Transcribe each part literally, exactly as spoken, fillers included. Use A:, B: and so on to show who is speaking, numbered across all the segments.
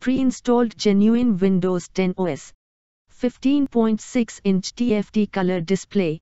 A: pre-installed genuine Windows ten O S, fifteen point six inch T F T Colour Display.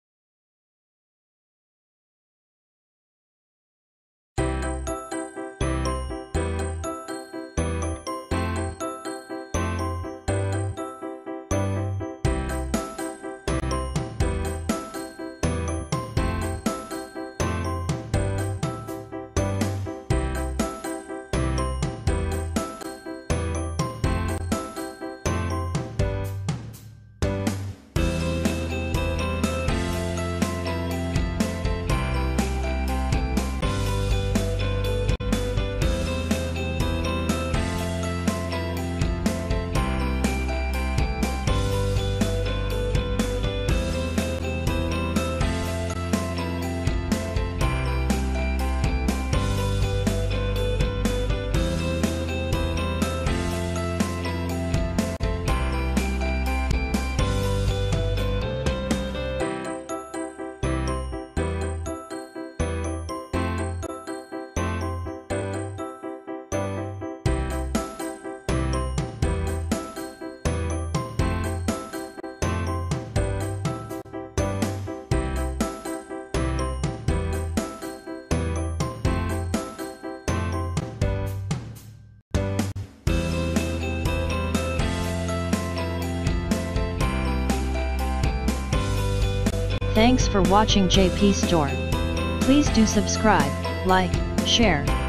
B: Thanks for watching J P Store. Please do subscribe, like, share,